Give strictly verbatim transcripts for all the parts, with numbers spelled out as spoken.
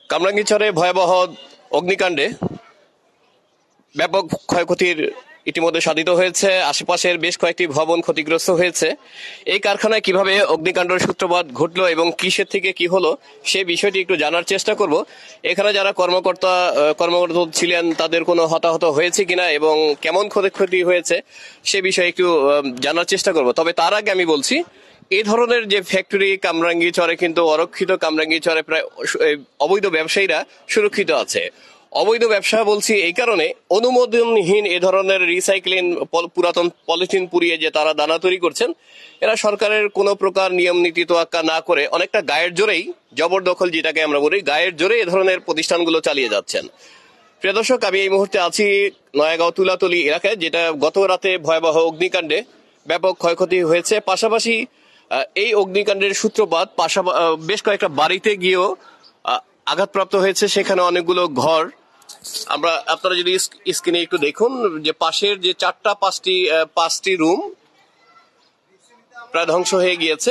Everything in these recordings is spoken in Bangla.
কামরাঙ্গীরচরে ভয়াবহ অগ্নিকাণ্ডে ব্যাপক ক্ষয়ক্ষতির ইতিমধ্যে সাধিত হয়েছে। আশেপাশের বেশ কয়েকটি ভবন ক্ষতিগ্রস্ত হয়েছে। এই কারখানায় কিভাবে অগ্নিকাণ্ডের সূত্রপাত ঘটলো এবং কিসের থেকে কি হলো সে বিষয়টি একটু জানার চেষ্টা করব। এখানে যারা কর্মকর্তা কর্মরত ছিলেন তাদের কোনো হতাহত হয়েছে কিনা এবং কেমন ক্ষয়ক্ষতি হয়েছে সে বিষয়ে একটু জানার চেষ্টা করব। তবে তার আগে আমি বলছি, এই ধরনের যে ফ্যাক্টরি কামরাঙ্গীরচরে কিন্তু অরক্ষিত, কামরাঙ্গীরচরে প্রায় অবৈধ ব্যবসায়ীরা সুরক্ষিত আছে। অবৈধ ব্যবসা বলছি এই কারণে, অনুমোদনহীন এ ধরনের রিসাইক্লিং পুরাতন পলিথিন পুড়িয়ে যে তারা দানা তৈরি করছেন, এরা সরকারের কোনো প্রকার নিয়ম নীতি তোয়াক্কা না করে অনেকটা গায়ের জোরেই, জবরদখল যেটাকে আমরা বলি, গায়ের জোরে এ ধরনের প্রতিষ্ঠানগুলো চালিয়ে যাচ্ছেন। প্রিয় দর্শক, আমি এই মুহূর্তে আছি নয়াগাঁও তুলাতলি এলাকায়, যেটা গত রাতে ভয়াবহ অগ্নিকাণ্ডে ব্যাপক ক্ষয়ক্ষতি হয়েছে। পাশাপাশি এই অগ্নিকাণ্ডের সূত্রপাত পাশাপাশি বেশ কয়েকটা বাড়িতে গিয়েও আঘাতপ্রাপ্ত হয়েছে। সেখানে অনেকগুলো ঘর, আমরা আপনারা যদি স্ক্রিনে একটু দেখুন যে পাশের যে চারটা পাঁচটি পাঁচটি রুম প্রায় ধ্বংস হয়ে গিয়েছে।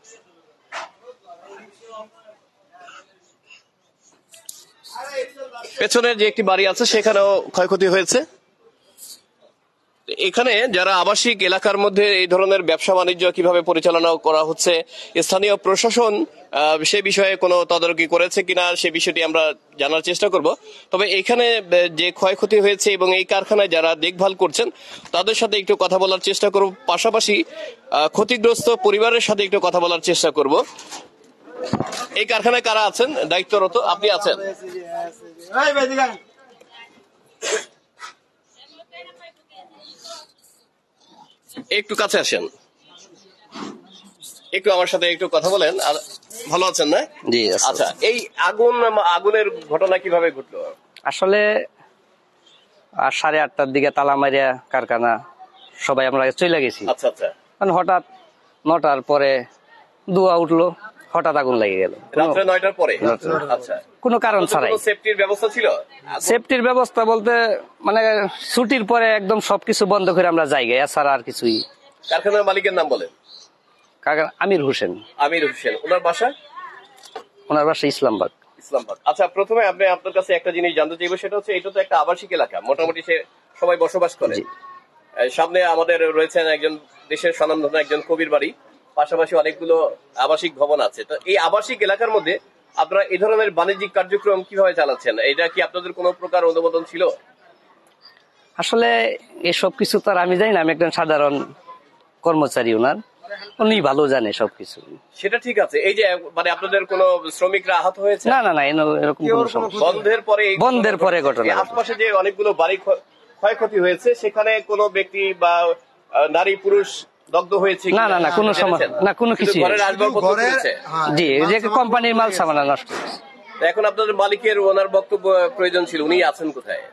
পেছনের যে একটি বাড়ি আছে সেখানেও ক্ষয়ক্ষতি হয়েছে। এখানে যারা আবাসিক এলাকার মধ্যে এই ধরনের ব্যবসা বাণিজ্য কিভাবে পরিচালনা করা হচ্ছে, স্থানীয় প্রশাসন সে বিষয়ে কোনো তদারকি করেছে কিনা সে বিষয়টি আমরা জানার চেষ্টা করব। তবে এখানে যে ক্ষয়ক্ষতি হয়েছে এবং এই কারখানায় যারা দেখভাল করছেন তাদের সাথে একটু কথা বলার চেষ্টা করব। পাশাপাশি ক্ষতিগ্রস্ত পরিবারের সাথে একটু কথা বলার চেষ্টা করব। এই কারখানায় কারা আছেন দায়িত্বরত? আপনি আছেন? একটু কাছে আসেন, একটু আমার সাথে একটু কথা বলেন। আর ভালো আছেন না? জি। আচ্ছা, এই আগুন আগুনের ঘটনা কিভাবে ঘটলো? আসলে সাড়ে আটটার দিকে তালা মারিয়া কারখানা সবাই আমরা চলে গেছি। আচ্ছা আচ্ছা। হঠাৎ নটার পরে ধোঁয়া উঠলো, হঠাৎ আগুন লেগে গেল রাত্রে নয়টার পরে। আচ্ছা, কোনো কারণ ছাড়াই। সেফটির ব্যবস্থা ছিল? সেফটির ব্যবস্থা বলতে মানে ছুটির পরে একদম সবকিছু বন্ধ করে আমরা যাই, এছাড়া আর কিছুই। কারখানার মালিকের নাম বলেন? আমির হোসেন। আমির হোসেন। ওনার বাসা? ওনার বাসা ইসলামবাগ। ইসলামবাগ। আচ্ছা, প্রথমে আপনি আপনার কাছে একটা জিনিস জানতে চাইবো, সেটা হচ্ছে এটা তো একটা আবাসিক এলাকা, মোটামুটি সে সবাই বসবাস করে। সামনে আমাদের রয়েছেন একজন দেশের স্বনামধন্য একজন কবির বাড়ি, পাশাপাশি অনেকগুলো আবাসিক ভবন আছে। তো এই আবাসিক এলাকার মধ্যে আপনারা এই ধরনের বাণিজ্যিক কার্যক্রম কিভাবে চালাচ্ছেন? এটা কি আপনাদের কোনো প্রকার অনুমোদন ছিল? আসলে এসব কিছু তো আর আমি জানি না, আমি একজন সাধারণ কর্মচারী, ওনার উনি ভালো জানে সবকিছু। সেটা ঠিক আছে। এই যে মানে আপনাদের কোনো শ্রমিকরা আহত হয়েছে? না না না, এরকম বন্ধের পরে বন্ধের পরে ঘটনা। আশপাশে যে অনেকগুলো বাড়ি ক্ষয়ক্ষতি হয়েছে সেখানে কোনো ব্যক্তি বা নারী পুরুষ দগ্ধ হয়েছে? না না না, কোনো সমস্যা না, কোনো কিছু। জি, যে কোম্পানির মাল সামান নষ্ট। এখন আপনাদের মালিকের ওনার বক্তব্য প্রয়োজন ছিল, উনি আছেন কোথায়?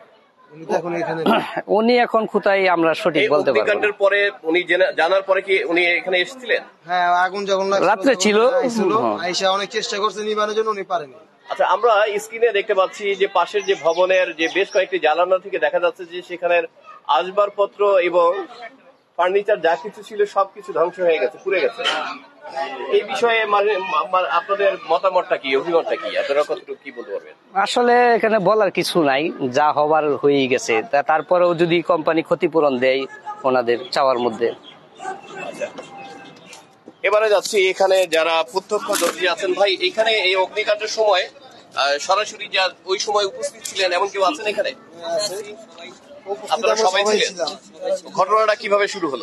উনি এখন কোথায় আমরা সঠিক বলতে পারবো না। পরে উনি জানার পরে কি উনি এখানে এসেছিলেন? হ্যাঁ, আগুন যখন রাত্রে ছিল, আইসা অনেক চেষ্টা করছে নিবানোর জন্য, উনি পারেনি। আচ্ছা, আমরা স্ক্রিনে দেখতে পাচ্ছি যে পাশের যে ভবনের যে বেশ কয়েকটি জানালা থেকে দেখা যাচ্ছে যে সেখানের আসবাবপত্র এবং ফার্নিচার যা কিছু ছিল সবকিছু ধ্বংস হয়ে গেছে, পুড়ে গেছে। এই বিষয়ে মানে আপনাদের মতামতটা কি, অভিমতটা কি, আপনারা কতটুকু কি বলতে পারবেন? আসলে এখানে বলার কিছু নাই, যা হবার হয়ে গেছে। তারপরেও যদি কোম্পানি ক্ষতিপূরণ দেয় ওনাদের চাওয়ার মধ্যে। আচ্ছা, এবারে যাচ্ছি এখানে যারা প্রত্যক্ষদর্শী আছেন। ভাই, এখানে এই অগ্নিকাণ্ডের সময় সরাসরি যা ওই সময় উপস্থিত ছিলেন এমন কেউ আছেন এখানে? আপনারা সবাই ছিলেন? ঘটনাটা কিভাবে শুরু হলো?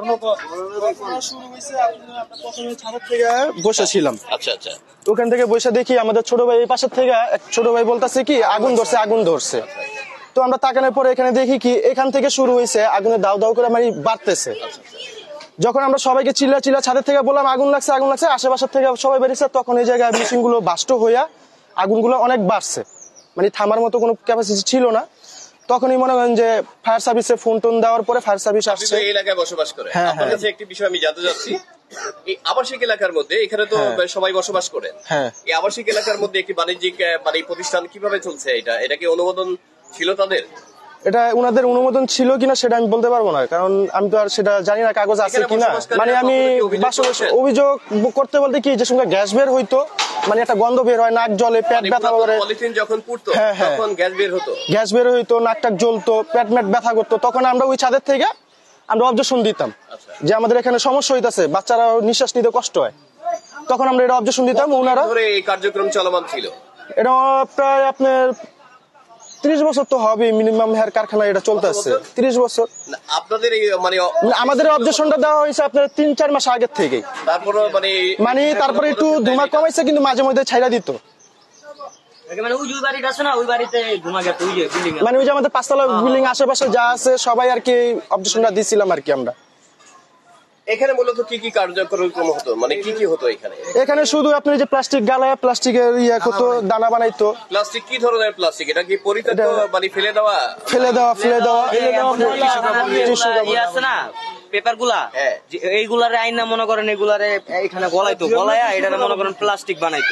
বসেছিলাম। আচ্ছা আচ্ছা। ওখান থেকে বসে দেখি আমাদের ছোট ভাই এই পাশের থেকে ছোট ভাই বলতেছে কি আগুন ধরছে, আগুন ধরছে। তো আমরা তাকানোর পরে এখানে দেখি কি এখান থেকে শুরু হয়েছে, আগুনের দাউ দাউ করে মানে বাড়তেছে। যখন আমরা সবাইকে চিল্লা চিল্লা ছাদের থেকে বললাম আগুন লাগছে, আগুন লাগছে, আশেপাশের থেকে সবাই বেরিয়েছে, তখন এই জায়গায় মেশিন গুলো বাস্ট হইয়া আগুনগুলো অনেক বাড়ছে, মানে থামার মতো কোনো ক্যাপাসিটি ছিল না। তখনই মনে করেন যে ফায়ার সার্ভিসে ফোন টোন দেওয়ার পরে ফায়ার সার্ভিস আসছে। এই এলাকায় বসবাস করে? আপনার কাছে একটি বিষয় আমি জানতে চাচ্ছি, এই আবাসিক এলাকার মধ্যে এখানে তো সবাই বসবাস করেন, এই আবাসিক এলাকার মধ্যে একটি বাণিজ্যিক মানে প্রতিষ্ঠান কিভাবে চলছে? এটা এটা কি অনুমোদন ছিল তাদের? এটা উনাদের অনুমোদন ছিল কিনা সেটা আমি বলতে পারবো না, কারণ আমি তো আর সেটা জানি না কাগজ আছে কিনা। মানে আমি অভিযোগ করতে বলতে কি যে সঙ্গে গ্যাস বের হইতো, মানে একটা গন্ধ বের হয়, নাক জ্বলে, পেট ব্যথা করে। পলিথিন যখন পুড়তো হ্যাঁ, হ্যাঁ। তখন গ্যাস বের হতো, গ্যাস বের হইতো, নাক টাক জ্বলতো, পেট মেট ব্যথা করতো। তখন আমরা ওই ছাদের থেকে আমরা অবজেকশন দিতাম যে আমাদের এখানে সমস্যা হইতাছে, বাচ্চারা নিঃশ্বাস নিতে কষ্ট হয়। তখন আমরা এটা অবজেকশন দিতাম। ওনারা ধরে এই কার্যক্রম চলমান ছিল। এটা প্রায় আপনার ত্রিশ বছর তো হবে মিনিমাম, হেয়ার কারখানা এটা চলতেছে ত্রিশ বছর। না, আপনাদের এই মানে আমাদের অবজেকশনটা দেওয়া হয়েছে আপনার তিন চার মাস আগের থেকে। তারপরে মানে মানে তারপরে একটু ধুমা কমাইছে, কিন্তু মাঝে মধ্যে ছাইড়া দিত। মানে ওই যে বাড়িটা আছে না, ওই বাড়িতে ধুমা গেছে, ওই যে বিল্ডিং, মানে ওই যে আমাদের পাঁচতলা বিল্ডিং আশেপাশে যা আছে সবাই আর কি অবজেকশনটা দিছিলাম আর কি আমরা। এখানে মূলত কি কি কার্যক্রম হতো, মানে কি কি হতো এখানে? এখানে শুধু আপনি যে প্লাস্টিক গালায় প্লাস্টিকের ইয়ে হতো, দানা বানাইতো। প্লাস্টিক কি ধরনের প্লাস্টিক? এটা কি পরিত্যক্ত মানে ফেলে দেওয়া? ফেলে দেওয়া ফেলে দেওয়া ইয়ে আছে না পেপার গুলা, হ্যাঁ। এইগুলারে আইন না মনে করেন, এগুলারে এখানে গলাইতো, গলায়া এটা মনে করেন প্লাস্টিক বানাইতো।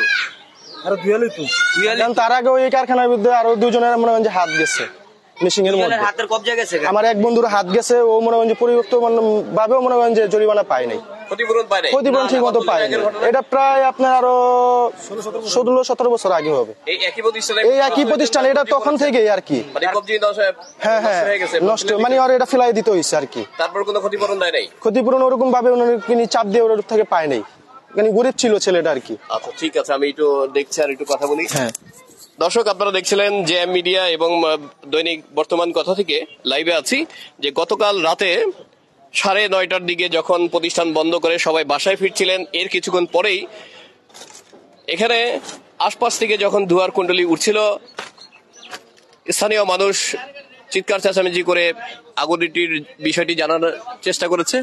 কারণ তার আগে ওই কারখানার বিরুদ্ধে আরো দুজনের মনে করেন যে হাত গেছে মেশিনের মধ্যে। হাতের কবজা গেছে। আমার এক বন্ধুর হাত গেছে, ও মনে করেন যে পরিবর্ত ভাবেও মনে করেন যে জরিমানা পায় নাই, ক্ষতিপূরণ পায় নাই, ক্ষতিপূরণ ঠিক মতো পায় নাই। এটা প্রায় আপনার আরো ষোলো সতেরো বছর আগে হবে। এই একই প্রতিষ্ঠানে এই একই প্রতিষ্ঠান, এটা তখন থেকেই আর কি। মানে কবজি দশ হ্যাঁ হ্যাঁ হয়ে গেছে, নষ্ট, মানে আর এটা ফেলাই দিতে হয়েছে আর কি। তারপর কোনো ক্ষতিপূরণ দেয় নাই? ক্ষতিপূরণ ওরকম ভাবে উনি চাপ দিয়ে ওর থেকে পায় নাই, মানে গরিব ছিল ছেলেটা আর কি। আচ্ছা ঠিক আছে, আমি একটু দেখছি আর একটু কথা বলি। হ্যাঁ দর্শক, আপনারা দেখছিলেন জেএম মিডিয়া এবং দৈনিক বর্তমান কথা থেকে লাইভে আছি যে গতকাল রাতে সাড়ে নয়টার দিকে যখন প্রতিষ্ঠান বন্ধ করে সবাই বাসায় ফিরছিলেন, এর কিছুক্ষণ পরেই এখানে আশপাশ থেকে যখন ধোঁয়ার কুণ্ডলী উঠছিল, স্থানীয় মানুষ চিৎকার চেঁচামেচি করে আগুনটির বিষয়টি জানার চেষ্টা করেছে।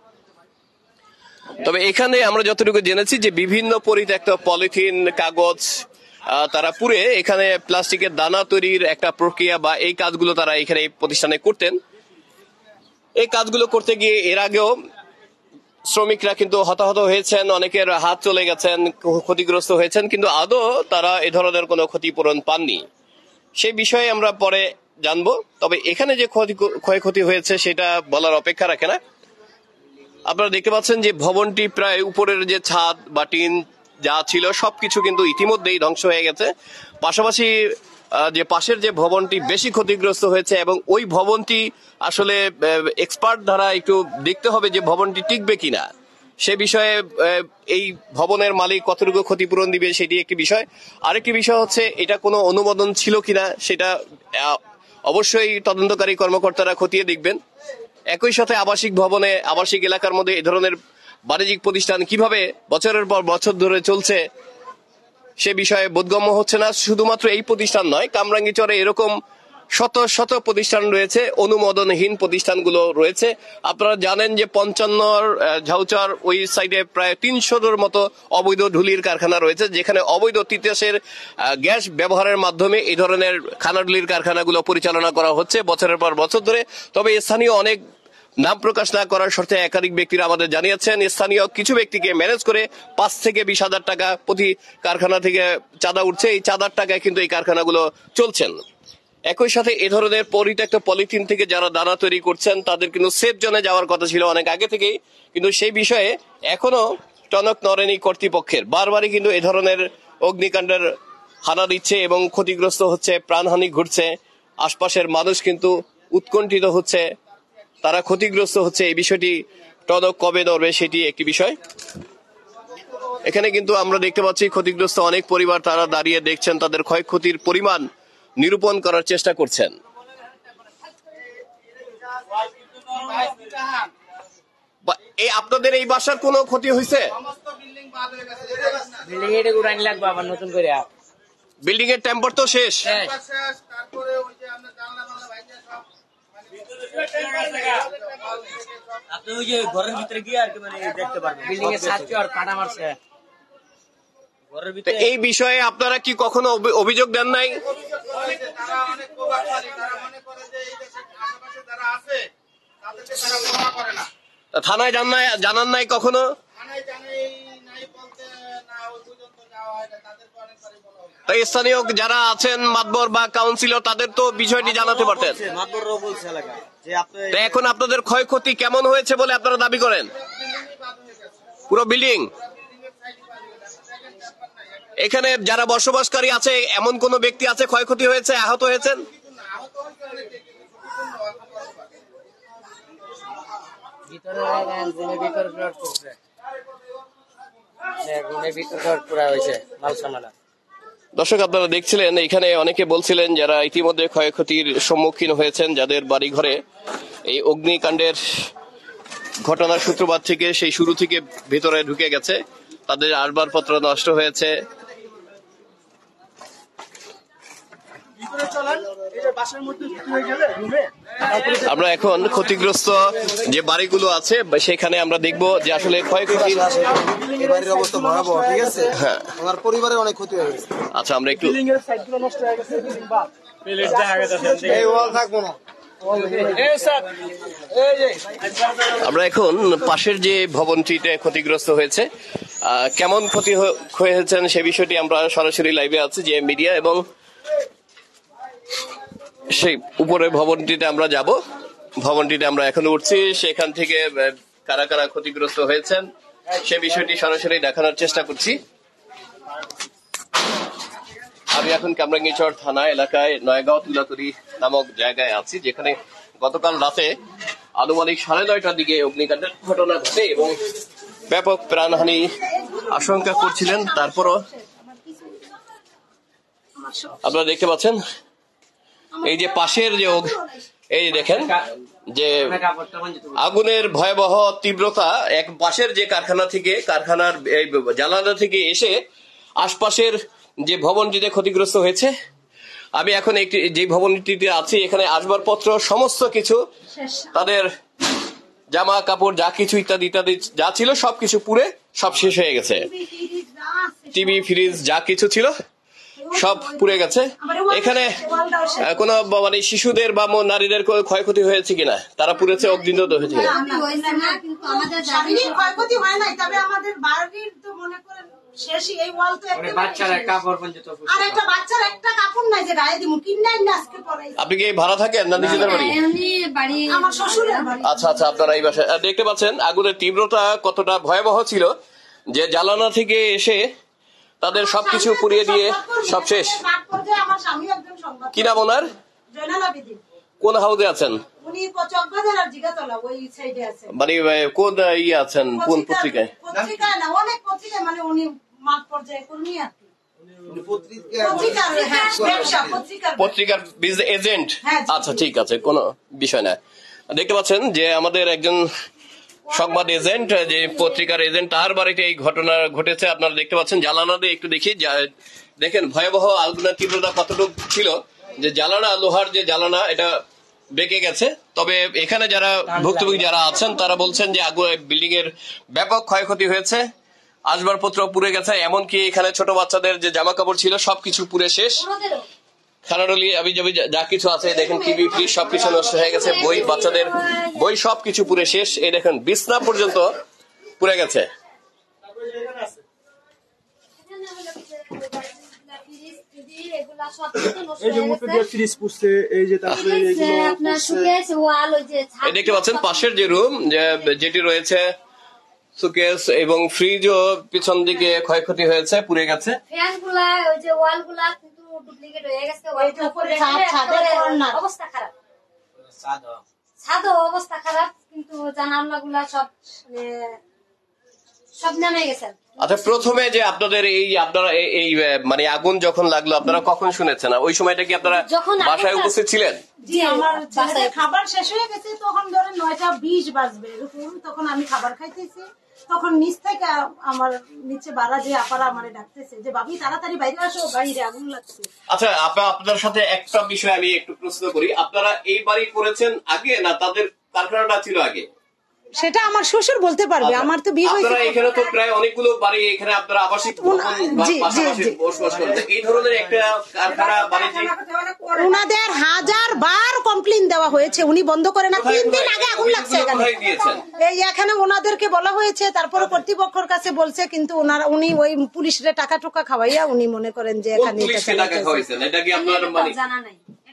তবে এখানে আমরা যতটুকু জেনেছি যে বিভিন্ন পরিত্যক্ত পলিথিন, কাগজ তারা পুড়ে এখানে প্লাস্টিকের দানা তৈরির একটা প্রক্রিয়া বা এই কাজগুলো তারা এখানে এই প্রতিষ্ঠানে করতেন। এই কাজগুলো করতে গিয়ে এর আগেও শ্রমিকরা কিন্তু হতাহত হয়েছেন, অনেকের হাত চলে গেছেন, ক্ষতিগ্রস্ত হয়েছেন, কিন্তু আদৌ তারা এ ধরনের কোনো ক্ষতিপূরণ পাননি। সেই বিষয়ে আমরা পরে জানবো। তবে এখানে যে ক্ষতি ক্ষয়ক্ষতি হয়েছে সেটা বলার অপেক্ষা রাখে না। আপনারা দেখতে পাচ্ছেন যে ভবনটি প্রায় উপরের যে ছাদ বা টিন যা ছিল সবকিছু কিন্তু ইতিমধ্যেই ধ্বংস হয়ে গেছে। পাশাপাশি যে পাশের যে ভবনটি বেশি ক্ষতিগ্রস্ত হয়েছে এবং ওই ভবনটি আসলে এক্সপার্ট দ্বারা একটু দেখতে হবে যে ভবনটি টিকবে কিনা। সে বিষয়ে এই ভবনের মালিক কতটুকু ক্ষতিপূরণ দিবে সেটি একটি বিষয়। আরেকটি বিষয় হচ্ছে এটা কোনো অনুমোদন ছিল কিনা সেটা অবশ্যই তদন্তকারী কর্মকর্তারা খতিয়ে দেখবেন। একই সাথে আবাসিক ভবনে, আবাসিক এলাকার মধ্যে এই ধরনের বাণিজ্যিক প্রতিষ্ঠান কিভাবে বছরের পর বছর ধরে চলছে সে বিষয়ে বোধগম্য হচ্ছে না। শুধুমাত্র এই প্রতিষ্ঠান নয়, কামরাঙ্গীচরে এরকম শত শত প্রতিষ্ঠান রয়েছে, অনুমোদনহীন প্রতিষ্ঠানগুলো রয়েছে। আপনারা জানেন যে পঞ্চান্নর ঝাউচার ওই সাইডে প্রায় তিনশোর মতো অবৈধ ঢুলির কারখানা রয়েছে, যেখানে অবৈধ তিতাসের গ্যাস ব্যবহারের মাধ্যমে এই ধরনের খানাঢুলির কারখানাগুলো পরিচালনা করা হচ্ছে বছরের পর বছর ধরে। তবে স্থানীয় অনেক নাম প্রকাশ না করার শর্তে একাধিক ব্যক্তিরা আমাদের জানিয়েছেন স্থানীয় কিছু ব্যক্তিকে ম্যানেজ করে পাঁচ থেকে বিশ হাজার টাকা প্রতি কারখানা থেকে চাঁদা উঠছে। এই চাঁদার টাকায় কিন্তু এই কারখানাগুলো চলছেন। একই সাথে এ ধরনের পরিত্যক্ত পলিথিন থেকে যারা দানা তৈরি করছেন তাদের কিন্তু সেফ জোনে যাওয়ার কথা ছিল অনেক আগে থেকেই, কিন্তু সেই বিষয়ে এখনো টনক নড়েনি কর্তৃপক্ষের। বারবারই কিন্তু এ ধরনের অগ্নিকাণ্ডের হানা দিচ্ছে এবং ক্ষতিগ্রস্ত হচ্ছে, প্রাণহানি ঘটছে। আশপাশের মানুষ কিন্তু উৎকণ্ঠিত হচ্ছে, তারা ক্ষতিগ্রস্ত হচ্ছে। এই বিষয়টি টনক কবে নড়বে সেটি একটি বিষয়। এখানে কিন্তু আমরা দেখতে পাচ্ছি ক্ষতিগ্রস্ত অনেক পরিবার, তারা দাঁড়িয়ে দেখছেন, তাদের ক্ষয়ক্ষতির পরিমাণ নিরূপণ করার চেষ্টা করছেন। এই আপনাদের এই বাসার কোনো ক্ষতি হয়েছে? বিল্ডিং এর টেম্পার তো শেষ। আপনি ওই যে ঘরের ভিতরে গিয়ে আর কি মানে দেখতে পারবেন বিল্ডিং এর ছাদকে আর কাটা মারছে ঘরের ভিতরে। এই বিষয়ে আপনারা কি কখনো অভিযোগ দেন নাই? থানায় জানান নাই কখনো? স্থানীয় যারা আছেন মাতবর বা কাউন্সিলর তাদের তো বিষয়টি জানাতে পারতেন। এখন আপনাদের ক্ষয়ক্ষতি কেমন হয়েছে বলে আপনারা দাবি করেন? পুরো বিল্ডিং এখানে যারা বসবাসকারী আছে এমন কোন ব্যক্তি আছে ক্ষয়ক্ষতি হয়েছে, আহত হয়েছেন? দর্শক, আপনারা দেখছিলেন এখানে অনেকে বলছিলেন যারা ইতিমধ্যে ক্ষয়ক্ষতির সম্মুখীন হয়েছেন, যাদের বাড়ি ঘরে এই অগ্নিকাণ্ডের ঘটনার সূত্রপাত থেকে সেই শুরু থেকে ভেতরে ঢুকে গেছে, তাদের আসবাবপত্র নষ্ট হয়েছে। আমরা এখন ক্ষতিগ্রস্ত যে বাড়িগুলো আছে সেখানে আমরা দেখব যে আসলে ক্ষয়ক্ষতি বাড়ির অবস্থা ভয়াবহ, ঠিক আছে? হ্যাঁ, আমার পরিবারের অনেক ক্ষতি হয়ে গেছে। আচ্ছা, আমরা একটু এই ওয়াল থাকবো না। আমরা এখন পাশের যে ভবনটিতে ক্ষতিগ্রস্ত হয়েছে, আহ, কেমন ক্ষতি হ- হয়েছেন সে বিষয়টি আমরা সরাসরি লাইভে আছি যে মিডিয়া, এবং সেই উপরের ভবনটিতে আমরা যাব। ভবনটিতে আমরা এখন উঠছি, সেখান থেকে আহ, কারা কারা ক্ষতিগ্রস্ত হয়েছেন সে বিষয়টি সরাসরি দেখানোর চেষ্টা করছি। আমি এখন কামরাঙ্গীরচর থানা এলাকায় নয়গাঁও তুলাতুরি নামক জায়গায় আছি, যেখানে গতকাল রাতে আনুমানিক সাড়ে নয়টার দিকে অগ্নিকাণ্ডের ঘটনা ঘটে এবং ব্যাপক প্রাণহানি আশঙ্কা করছিলেন। তারপরও আপনারা দেখতে পাচ্ছেন এই যে পাশের যে অগ- এই যে দেখেন যে আগুনের ভয়াবহ তীব্রতা, এক পাশের যে কারখানা থেকে কারখানার এই জানালা থেকে এসে আশপাশের যে ভবনটিতে ক্ষতিগ্রস্ত হয়েছে। আমি এখন একটি যে ভবনটিতে আছি এখানে আসবাবপত্র সমস্ত কিছু, তাদের জামা কাপড় যা কিছু ইত্যাদি ইত্যাদি যা ছিল সবকিছু পুড়ে সব শেষ হয়ে গেছে। টিভি ফ্রিজ যা কিছু ছিল সব পুড়ে গেছে। এখানে আহ, কোনো বা- মানে শিশুদের বা ম- নারীদের কোনো ক্ষয়ক্ষতি হয়েছে কিনা, তারা পুড়েছে অগ্নিদগ্ধ হয়েছে কিনা? হয়েছে না, কিন্তু আমাদের শারীরিক ক্ষয়ক্ষতি হয় নাই, তবে আমাদের বাড়ির তো মনে করেন শেষই, এই ওয়াল তো একেবারে বাচ্চার শেষ। কাপড় পর্যন্ত আর একটা বাচ্চার একটা কাপড় নাই যে গায়ে দিমু, কিনাই না আজকে পরে। আপনি কি ভাড়া থাকেন না নিজেদের বাড়ি? এমনি বাড়ি আমার শ্বশুরের বাড়ি। আচ্ছা আচ্ছা, আপনারা এই বাসায় আহ, দেখতে পাচ্ছেন আগুনের তীব্রতা কতটা ভয়াবহ ছিল, যে জ্বালানা থেকে এসে তাদের সবকিছু পুড়িয়ে দিয়ে সব শেষ। মাঠ পর্যায়ে আমার স্বামী একজন সংবাদ, কি নাম ওনার? জয়নাল আবেদিন। কোন হাউসে আছেন? উনি চকবাজার আর জিগাতলা ওই সাইডে আছেন। মানে আহ, কোন আহ, ইয়ে আছেন কোন পত্রিকায়? পত্রিকায় না, অনেক পত্রিকায়, মানে উনি মাঠ পর্যায়ে কর্মী আর কি। পত্রিকা পত্রিকার, হ্যাঁ, ব্যবসা, পত্রিকার পত্রিকার বিজনেস এজেন্ট। হ্যাঁ, জি। আচ্ছা, ঠিক আছে, কোনো বিষয় না। দেখতে পাচ্ছেন যে আমাদের একজন সংবাদ এজেন্ট, যে পত্রিকার এজেন্ট, তার বাড়িতে এই ঘটনা ঘটেছে। আপনারা দেখতে পাচ্ছেন জানালা দিয়ে একটু দেখি, যা- দেখেন ভয়াবহ আগুনের তীব্রতা কতটুকু ছিল, যে জ্বালানা, লোহার যে জ্বালানা এটা বেঁকে গেছে। তবে এখানে যারা ভুক্তভোগী যারা আছেন তারা বলছেন যে আগুন বিল্ডিং এর ব্যাপক ক্ষয়ক্ষতি হয়েছে, আসবাবপত্র পুড়ে গেছে, এমনকি এখানে ছোট বাচ্চাদের যে জামা কাপড় ছিল সবকিছু পুড়ে শেষ। খানাডলি আবি যাবি যা- যা কিছু আছে, দেখেন টিভি ফ্রিজ সবকিছু নষ্ট হয়ে গেছে, বই, বাচ্চাদের বই সবকিছু পুড়ে শেষ। এই দেখেন বিছনা পর্যন্ত পুড়ে গেছে। এগুলা সব কিছু নষ্ট এই যে হয়ে মুখে গেছে। দিয়ে ফ্রিজ পুষছে, এই যে তারপরে হয়েছে, এগুলো আপনার পুষছে। শুকিয়েছে ওয়াল, ওই যে ছাদ এই দেখতে পাচ্ছেন পাশের যে রুম, যেটি রয়েছে সুকেস এবং ফ্রিজও পিছন দিকে ক্ষয়ক্ষতি হয়েছে, পুড়ে গেছে। ফ্যান গুলা, ওই যে ওয়াল গুলা কিন্তু ডুপ্লিকেট হয়ে গেছে। ওই যে উপরে ছাদ, ছাদের corner। অবস্থা খারাপ, ছাদও অবস্থা খারাপ, কিন্তু জানালা গুলা সব মানে সব নেমে গেছে। আচ্ছা, প্রথমে যে আপনাদের এই আপনারা এই- এই আহ, মানে আগুন যখন লাগলো আপনারা কখন শুনেছেন? ওই সময়টা কি আপনারা যখন আগুনটা- বাসায় উপস্থিত ছিলেন? জি, আমার ছেলেদের বাসায়- খাবার শেষ হয়ে গেছে, তখন ধরেন নয়টা বিশ বাজবে এরকম। তখন আমি খাবার খাইতেছি, তখন নিচ থেকে আমার নিচে বাড়া যে আপারা আমারে ডাকতেছে যে ভাবি তাড়াতাড়ি বাইরে আসো, বাইরে আগুন লাগছে। আচ্ছা, আপনা- আপনার সাথে একটা বিষয় আমি একটু প্রশ্ন করি, আপনারা এই বাড়ি করেছেন আগে না তাদের কারখানাটা ছিল আগে? সেটা আমার শ্বশুর বলতে পারবে, আমার তো বিয়ে হয়েছে। আপনারা এখানে তো প্রায় অনেকগুলো বাড়ি, এখানে আপনারা আবাসিক ভবন বা জি, জি, পাশাপাশি জি। বসবাস করতে, এই ধরনের একটা কারখানা বাড়ি যে উনাদের হাজার বার কমপ্লেন দেওয়া হয়েছে, উনি বন্ধ করে না। তিন দিন আগে আগুন লাগছে এখানে। কোথায় দিয়েছেন? এই এখানে ওনাদেরকে বলা হয়েছে, তারপরে কর্তৃপক্ষের কাছে বলছে, কিন্তু ওনারা উনি ওই পুলিশের টাকা টুকা খাওয়াইয়া উনি মনে করেন যে কোন এখানে এটা পুলিশকে টাকা চালাইতেছে। খাওয়াইছেন? এটা কি আপনার এটা তো মানে জানা নাই।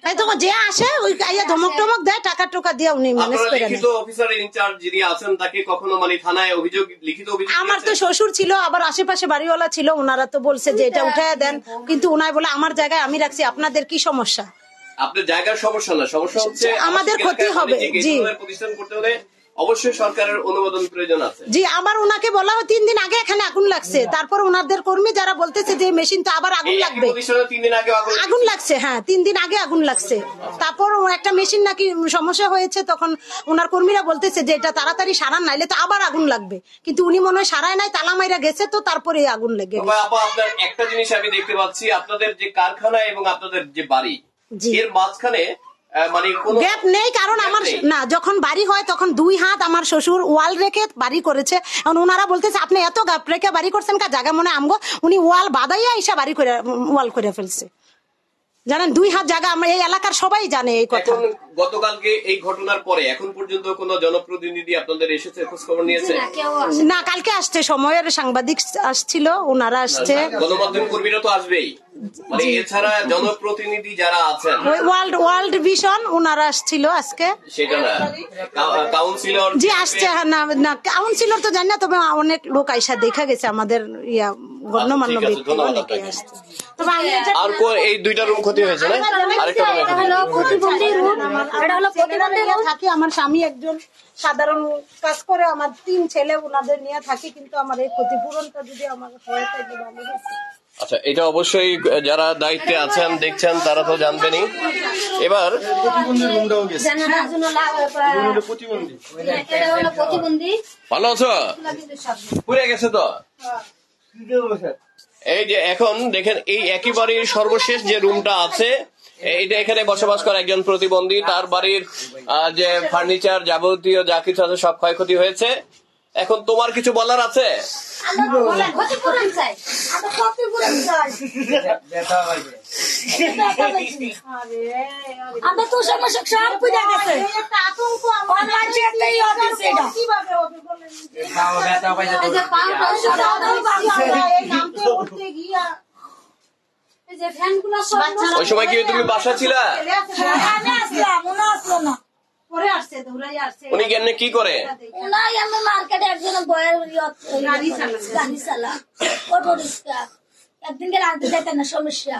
এই তো যে আসে ওই আইয়া ধমক টমক দেয়, টাকা টোকা দিয়ে উনি ম্যানেজ আপনারা করে নেয়। লিখিত অফিসার ইনচার্জ যিনি আছেন তাকে কখনো মানে থানায় অভিযোগ লিখিত অভিযোগ আমার তো দিয়েছেন? শ্বশুর ছিল, আবার আশেপাশে বাড়িওয়ালা ছিল, ওনারা তো বলছে যে এটা উঠায় দেন, কিন্তু ওনায় বলে আমার জায়গায় আমি রাখছি, আপনাদের কি সমস্যা? আপনার জায়গার সমস্যা না, সমস্যা হচ্ছে আমাদের ক্ষতি হবে, জি। প্রতিষ্ঠান করতে হলে অবশ্যই সরকারের অনুমোদন প্রয়োজন আছে। জি, আবার ওনাকে বলা হয় তিন দিন আগে এখানে আগুন লাগছে, তারপর ওনাদের কর্মী যারা বলতেছে যে মেশিন তো আবার আগুন এই একই লাগবে। প্রতিষ্ঠানে তিন দিন আগে আগুন আগুন লাগছে, হ্যাঁ তিন দিন আগে আগুন লাগছে, তারপর ও একটা মেশিন নাকি সমস্যা হয়েছে, তখন ওনার কর্মীরা বলতেছে যে এটা তাড়াতাড়ি সারান নাইলে তো আবার আগুন লাগবে, কিন্তু উনি মনে হয় সারায় নাই, তালা মাইরা গেছে, তো তারপরে এই আগুন লেগে তবে আপা আপনার একটা জিনিস আমি দেখতে পাচ্ছি, আপনাদের যে কারখানা এবং আপনাদের যে বাড়ি জি। এর মাঝখানে আহ, মানে কোনো গ্যাপ নেই, কারণ gap আমার নেই। না যখন বাড়ি হয় তখন দুই হাত আমার শ্বশুর ওয়াল রেখে বাড়ি করেছে, এখন ওনারা বলতেছে আপনি এত গ্যাপ রেখে বাড়ি করছেন কা জায়গা মনে আমগো, উনি ওয়াল বাদাইয়া এসে বাড়ি করে ওয়াল করে ফেলছে, জানেন দুই হাত জায়গা, আমরা এই এলাকার সবাই জানে এই কথা। এখন গতকালকে এই ঘটনার পরে এখন পর্যন্ত কোন জনপ্রতিনিধি আপনাদের এসেছে খোঁজ খবর নিয়েছে? না, কেউ আসে না, কালকে আসছে, সময়ের সাংবাদিক আসছিল, ওনারা আসছে, গণমাধ্যম কর্মীরা তো আসবেই, মানে এছাড়া জনপ্রতিনিধি যারা আছেন ওই ওয়ার্ল্ড ওয়ার্ল্ড ভিশন ওনারা আসছিল আজকে, সেটা না, কা- কাউন্সিলর জি আসছে, হ্যাঁ, না না কাউন্সিলর তো জানি না, তবে অনেক লোক আইসা দেখা গেছে, আমাদের ইয়া গণ্যমান্য আচ্ছা, ঠিক আছে, ব্যক্তি ধন্যবাদ অনেকে আপনাকে। আসছে। তবে আমি এটা- আর কো- এই দুইটা রুম ক্ষতি হয়েছে না? আরেকটা room এটা এখানে। হলো প্রতিবন্ধী রুম, এটা হলো প্রতিবন্ধী ছেলেরা রুম। নিয়ে থাকি, আমার স্বামী একজন সাধারণ কাজ করে, আমার তিন ছেলে ওনাদের নিয়ে থাকি, কিন্তু আমার এই ক্ষতিপূরণটা যদি আমার হয়ে থাকে ভালো হতো। আচ্ছা, এটা অবশ্যই যারা দায়িত্বে আছেন দেখছেন তারা তো জানবেনই। এবার প্রতিবন্ধী রুমটাও গেছে, জানালার জন্য লাভ- প্রতিবন্ধী। এটা হলো প্রতিবন্ধী, ভালো আছো? এগুলো কিন্তু সব পুড়ে গেছে তো। এই যে এখন দেখেন এই একই বাড়ির সর্বশেষ যে রুমটা আছে, এইটা এখানে বসবাস করে একজন প্রতিবন্ধী, তার বাড়ির আহ, যে ফার্নিচার যাবতীয় যা কিছু আছে সব ক্ষয়ক্ষতি হয়েছে। এখন তোমার কিছু বলার আছে? আমরা ক্ষতিপূরণ চাই, আমরা ক্ষতিপূরণ চাই। আমরা তো সমস্যা সব বুঝে গেছে, এই একটা আতঙ্ক আমার অনলাইন একটাই অফিস এটা। কিভাবে হবে বলেন? এই যে পাউডার এই নামতে উঠতে গিয়া এই যে ফ্যানগুলো সব বাচ্চারা- ওই সময় কি তুমি বাসা ছিলা? ছেলে আছে, আমি আসলাম, উনি আসলো না। পরে আসছে, দৌড়াই আসছে। উনি কেমনে কি করে? উনাই আমি মার্কেটে একজন বয়ের গাড়ি চালায়। গাড়ি চালা, অটো রিক্সা, একদিনকে রাখতে যেতেন না, সমস্যা।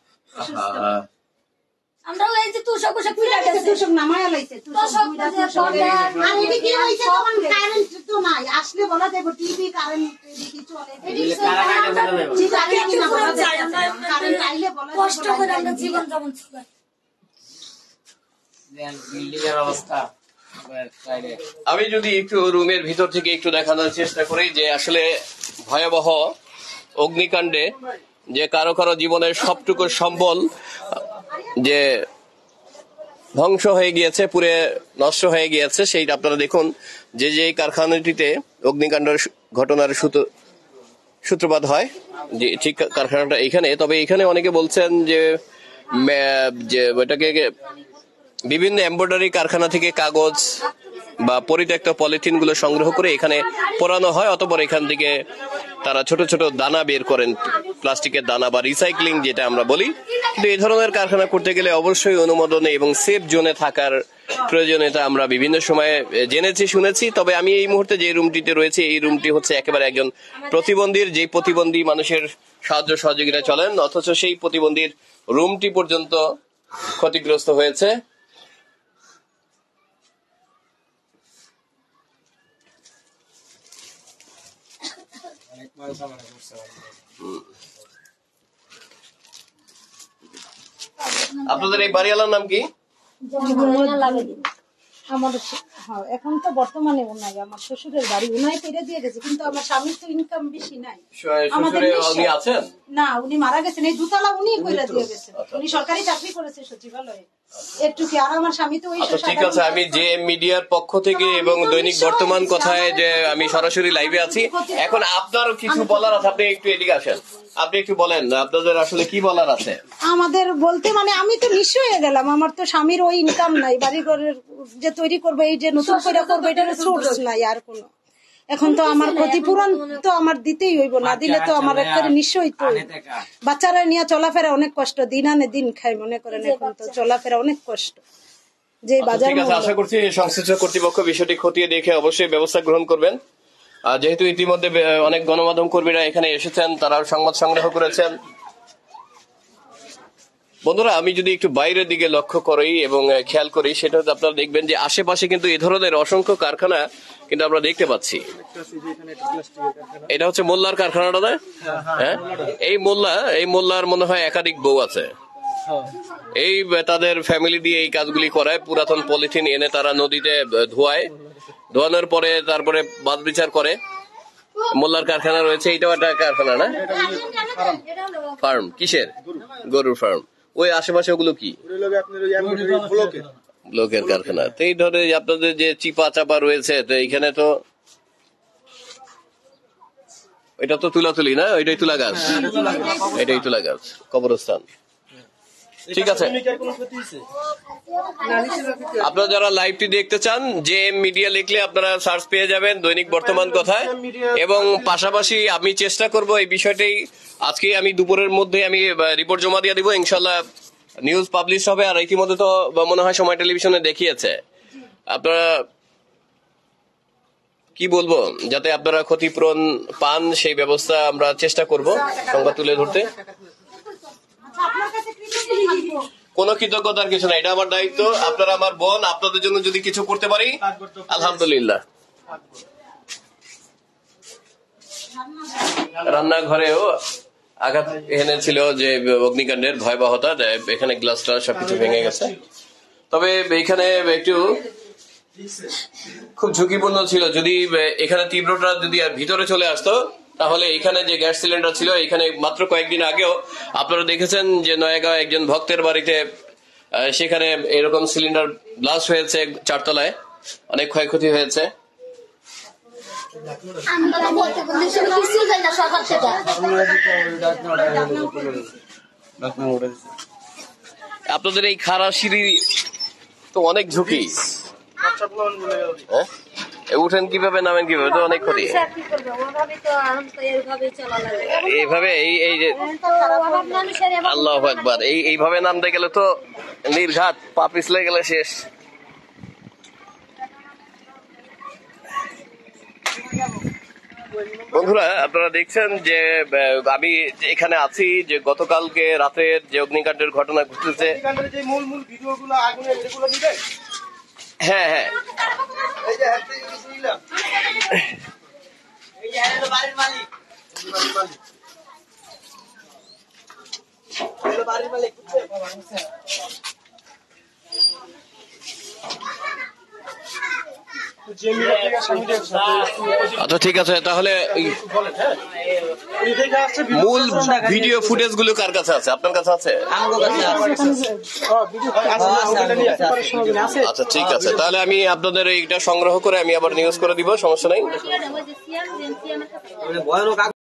আমরা এই যে তুষক বসে কুইলা গেছে, তুষক নামায়া লাইছে, তুষক তুষক দুইটা যে তুষক। পর্দা, আর এদিকে কি হয়েছে, তখন কারেন্ট তো নাই, আসলে বলা যাবে টিভি কারেন্ট এদিকে চলে। কারেন্ট কিনা বলা যাবে না। কারেন্ট আইলে বলা যাবে, কষ্ট করে আমরা জীবন যাপন করি। আমি যদি একটু রুমের ভিতর থেকে একটু দেখানোর চেষ্টা করি যে আসলে ভয়াবহ অগ্নিকাণ্ডে যে কারো কারো জীবনের সবটুকু সম্বল যে ধ্বংস হয়ে গিয়েছে, পুরে নষ্ট হয়ে গিয়েছে, সেইটা আপনারা দেখুন। যে যে কারখানাটিতে অগ্নিকাণ্ডের ঘটনার সূত্র- সূত্রপাত হয়, যে ঠিক কারখানাটা এখানে। তবে এখানে অনেকে বলছেন যে মে- যে ওইটাকে বিভিন্ন এমব্রয়ডারি কারখানা থেকে কাগজ বা পরিত্যক্ত পলিথিন গুলো সংগ্রহ করে এখানে পোড়ানো হয়, অতঃপর এখান থেকে তারা ছোট ছোট দানা বের করেন, প্লাস্টিকের দানা বা রিসাইক্লিং যেটা আমরা বলি। কিন্তু এই ধরনের কারখানা করতে গেলে অবশ্যই অনুমোদনে এবং সেফ জোনে থাকার প্রয়োজনীয়তা আমরা বিভিন্ন সময়ে জেনেছি, শুনেছি। তবে আমি এই মুহূর্তে যে রুমটিতে রয়েছে, এই রুমটি হচ্ছে একেবারে একজন প্রতিবন্ধীর, যে প্রতিবন্ধী মানুষের সাহায্য সহযোগিতা চলেন, অথচ সেই প্রতিবন্ধীর রুমটি পর্যন্ত ক্ষতিগ্রস্ত হয়েছে। আপনাদের এই বাড়িওয়ালার নাম কি? লাগে দিন। আমার শ- হ্যাঁ, এখন তো বর্তমানে ওনাই, আমার শ্বশুরের বাড়ি ওনাই পেরে দিয়ে গেছে, কিন্তু আমার স্বামীর তো ইনকাম বেশি নাই। আমাদের শ্বশুরে নিঃস্ব। উনি আছেন? না, উনি মারা গেছেন, এই দুতলা উনি কইরা দিয়ে গেছেন, উনি সরকারি চাকরি করেছে সচিবালয়ে একটু কি, আর আমার স্বামী তো ওই আচ্ছা ঠিক আছে, আমি যে মিডিয়ার পক্ষ থেকে এবং দৈনিক বর্তমান কথায় যে আমি সরাসরি লাইভে আছি, এখন আপনার কিছু বলার আছে, আপনি একটু এদিকে আসেন, আপনি একটু বলেন আপনাদের আসলে কি বলার আছে। আমাদের বলতে মানে আমি তো নিঃস্ব হয়ে গেলাম, আমার তো স্বামীর ওই ইনকাম নাই, বাড়ি ঘরের যে তৈরি করবে, এই যে নতুন করে করবো, এটার সোর্স নাই আর কোনো। এখন তো আমার ক্ষতিপূরণ তো আমার দিতেই হইব, না দিলে তো আমার একবারে নিশ্চয়ই তো বাচ্চারা নিয়ে চলাফেরা অনেক কষ্ট, দিন আনে দিন খাই, মনে করেন এখন তো চলাফেরা অনেক কষ্ট। যে বাজার ঠিক আছে, আশা করছি সংশ্লিষ্ট কর্তৃপক্ষ বিষয়টি খতিয়ে দেখে অবশ্যই ব্যবস্থা গ্রহণ করবেন। আর যেহেতু ইতিমধ্যে অনেক গণমাধ্যম কর্মীরা এখানে এসেছেন, তারা সংবাদ সংগ্রহ করেছেন। বন্ধুরা, আমি যদি একটু বাইরের দিকে লক্ষ্য করি এবং খেয়াল করি, সেটা হচ্ছে আপনারা দেখবেন যে আশেপাশে কিন্তু এই ধরনের অসংখ্য কারখানা কিন্তু আমরা দেখতে পাচ্ছি। এটা হচ্ছে মোল্লার কারখানাটা, না? হ্যাঁ, এই মোল্লা এই মোল্লার মনে হয় একাধিক বউ আছে। এই তাদের ফ্যামিলি দিয়ে এই কাজগুলি করায়। পুরাতন পলিথিন এনে তারা নদীতে ধোয়ায়, ধোয়ানোর পরে তারপরে বাদ বিচার করে। মোল্লার কারখানা রয়েছে, এইটাও একটা কারখানা, না? ফার্ম কিসের? গরুর ফার্ম। ওই আশেপাশে ওগুলো কি? ব্লকের কারখানা। তো এই ধরে আপনাদের যে চিপা চাপা রয়েছে, তো এইখানে তো এটা তো তুলাতুলি, না? এটাই তুলা গাছ, এটাই তুলা গাছ, কবরস্থান। ঠিক আছে, আপনারা যারা লাইভটি দেখতে চান, যে মিডিয়া লিখলে আপনারা সার্চ পেয়ে যাবেন দৈনিক বর্তমান কথায়। এবং পাশাপাশি আমি চেষ্টা করব এই বিষয়টাই আজকে আমি দুপুরের মধ্যে আমি রিপোর্ট জমা দিয়ে দিব, ইনশাল্লাহ নিউজ পাবলিশ হবে। আর ইতিমধ্যে তো মনে হয় সময় টেলিভিশনে দেখিয়েছে। আপনারা কি বলবো, যাতে আপনারা ক্ষতিপূরণ পান সেই ব্যবস্থা আমরা চেষ্টা করব সংবাদ তুলে ধরতে। কোন কৃতজ্ঞতার কিছু না, এটা আমার দায়িত্ব। আপনারা আমার বোন, আপনাদের জন্য যদি কিছু করতে পারি আলহামদুলিল্লাহ। রান্নাঘরেও আঘাত এনেছিল যে অগ্নিকাণ্ডের ভয়াবহতা, এখানে গ্লাসটা সবকিছু ভেঙে গেছে। তবে এখানে একটু খুব ঝুঁকিপূর্ণ ছিল, যদি এখানে তীব্রতা যদি ভিতরে চলে আসতো তাহলে এখানে যে গ্যাস সিলিন্ডার ছিল, এখানে মাত্র কয়েকদিন আগেও আপনারা দেখেছেন যে নয়াগাঁও একজন ভক্তের বাড়িতে সেখানে এরকম সিলিন্ডার ব্লাস্ট হয়েছে, চারতলায় অনেক ক্ষয়ক্ষতি হয়েছে। আপনাদের এই খাড়া সিঁড়ি তো অনেক ঝুঁকি, উঠেন কিভাবে, নামেন কিভাবে, তো অনেক ক্ষতি। এইভাবে এই এই যে আল্লাহু আকবার, এই এইভাবে নামতে গেলে তো নির্ঘাত, পা পিছলে গেলে শেষ। বন্ধুরা, আপনারা দেখছেন যে আমি এখানে আছি, যে গতকালকে রাতের যে অগ্নিকাণ্ডের ঘটনা ঘটেছে। হ্যাঁ হ্যাঁ, আচ্ছা ঠিক আছে, তাহলে মূল ভিডিও ফুটেজ গুলো কার কাছে আছে? আপনার কাছে আছে? আচ্ছা ঠিক আছে, তাহলে আমি আপনাদের এইটা সংগ্রহ করে আমি আবার নিউজ করে দিব, সমস্যা নাই।